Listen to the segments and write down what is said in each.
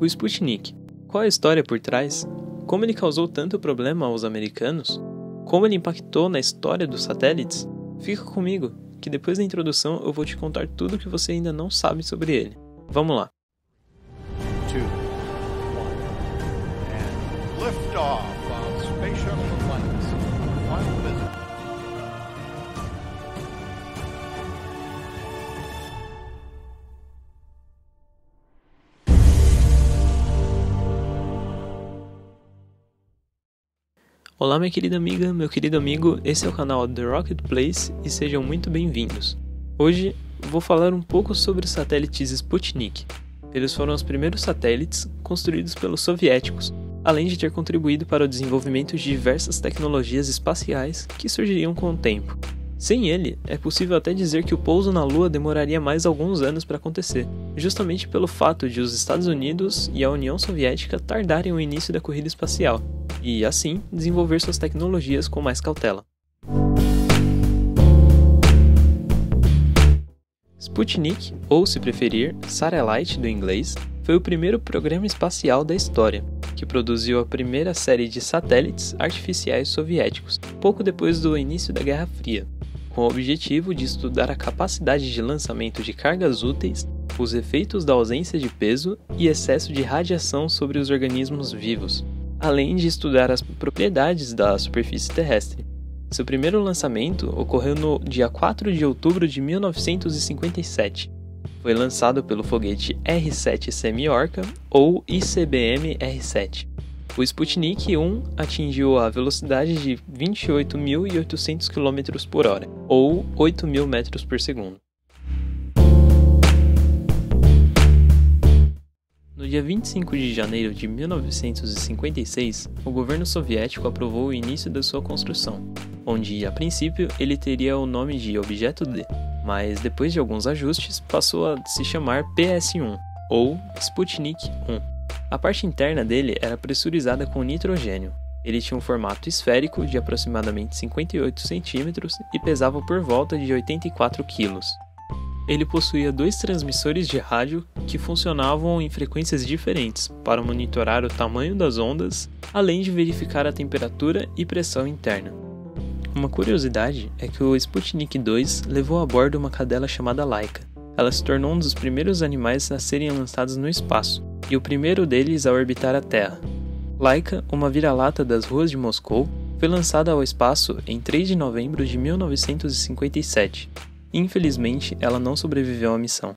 O Sputnik. Qual é a história por trás? Como ele causou tanto problema aos americanos? Como ele impactou na história dos satélites? Fica comigo, que depois da introdução eu vou te contar tudo o que você ainda não sabe sobre ele. Vamos lá. 2, 1, and liftoff of Space Shuttle Atlantis. Final visit. Olá minha querida amiga, meu querido amigo, esse é o canal The Rocket Place e sejam muito bem-vindos. Hoje vou falar um pouco sobre os satélites Sputnik. Eles foram os primeiros satélites construídos pelos soviéticos, além de ter contribuído para o desenvolvimento de diversas tecnologias espaciais que surgiriam com o tempo. Sem ele, é possível até dizer que o pouso na Lua demoraria mais alguns anos para acontecer, justamente pelo fato de os Estados Unidos e a União Soviética tardarem o início da corrida espacial, e assim desenvolver suas tecnologias com mais cautela. Sputnik, ou se preferir, Satellite do inglês, foi o primeiro programa espacial da história, que produziu a primeira série de satélites artificiais soviéticos, pouco depois do início da Guerra Fria, com o objetivo de estudar a capacidade de lançamento de cargas úteis, os efeitos da ausência de peso e excesso de radiação sobre os organismos vivos, além de estudar as propriedades da superfície terrestre. Seu primeiro lançamento ocorreu no dia 4 de outubro de 1957. Foi lançado pelo foguete R-7 Semi-Orca, ou ICBM-R-7. O Sputnik 1 atingiu a velocidade de 28.800 km por hora, ou 8.000 metros por segundo. No dia 25 de janeiro de 1956, o governo soviético aprovou o início da sua construção, onde, a princípio, ele teria o nome de Objeto D, mas depois de alguns ajustes passou a se chamar PS-1, ou Sputnik 1. A parte interna dele era pressurizada com nitrogênio. Ele tinha um formato esférico de aproximadamente 58 cm e pesava por volta de 84 kg. Ele possuía 2 transmissores de rádio que funcionavam em frequências diferentes para monitorar o tamanho das ondas, além de verificar a temperatura e pressão interna. Uma curiosidade é que o Sputnik 2 levou a bordo uma cadela chamada Laika. Ela se tornou um dos primeiros animais a serem lançados no espaço, e o primeiro deles a orbitar a Terra. Laika, uma vira-lata das ruas de Moscou, foi lançada ao espaço em 3 de novembro de 1957. Infelizmente, ela não sobreviveu à missão.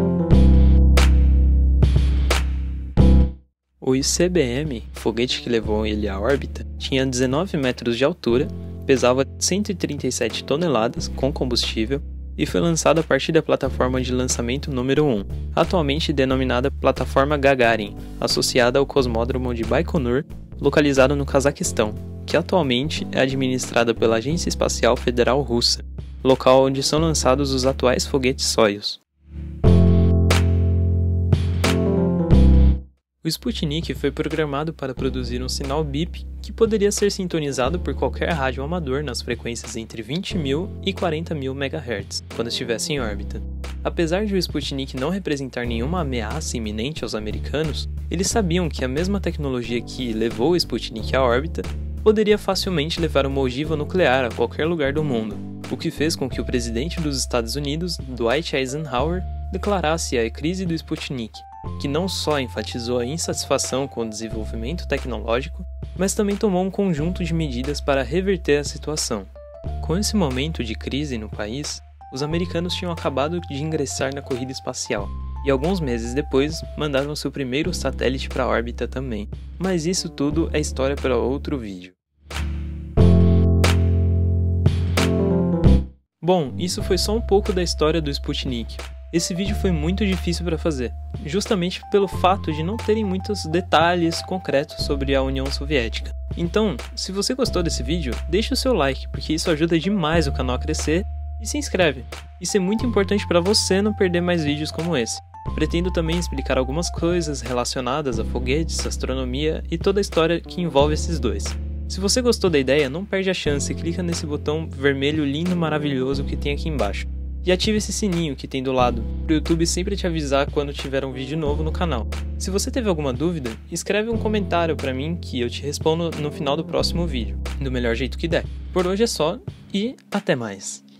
O ICBM, foguete que levou ele à órbita, tinha 19 metros de altura, pesava 137 toneladas com combustível e foi lançado a partir da plataforma de lançamento número 1, atualmente denominada Plataforma Gagarin, associada ao cosmódromo de Baikonur, localizado no Cazaquistão, que atualmente é administrada pela Agência Espacial Federal Russa, local onde são lançados os atuais foguetes Soyuz. O Sputnik foi programado para produzir um sinal BIP que poderia ser sintonizado por qualquer rádio amador nas frequências entre 20.000 e 40.000 MHz, quando estivesse em órbita. Apesar de o Sputnik não representar nenhuma ameaça iminente aos americanos, eles sabiam que a mesma tecnologia que levou o Sputnik à órbita poderia facilmente levar uma ogiva nuclear a qualquer lugar do mundo, o que fez com que o presidente dos Estados Unidos, Dwight Eisenhower, declarasse a crise do Sputnik, que não só enfatizou a insatisfação com o desenvolvimento tecnológico, mas também tomou um conjunto de medidas para reverter a situação. Com esse momento de crise no país, os americanos tinham acabado de ingressar na corrida espacial, e alguns meses depois mandaram seu primeiro satélite para a órbita também. Mas isso tudo é história para outro vídeo. Bom, isso foi só um pouco da história do Sputnik. Esse vídeo foi muito difícil para fazer, justamente pelo fato de não terem muitos detalhes concretos sobre a União Soviética. Então, se você gostou desse vídeo, deixe o seu like, porque isso ajuda demais o canal a crescer, e se inscreve. Isso é muito importante para você não perder mais vídeos como esse. Pretendo também explicar algumas coisas relacionadas a foguetes, astronomia e toda a história que envolve esses dois. Se você gostou da ideia, não perde a chance e clica nesse botão vermelho lindo e maravilhoso que tem aqui embaixo. E ative esse sininho que tem do lado, para o YouTube sempre te avisar quando tiver um vídeo novo no canal. Se você teve alguma dúvida, escreve um comentário para mim que eu te respondo no final do próximo vídeo, do melhor jeito que der. Por hoje é só e até mais!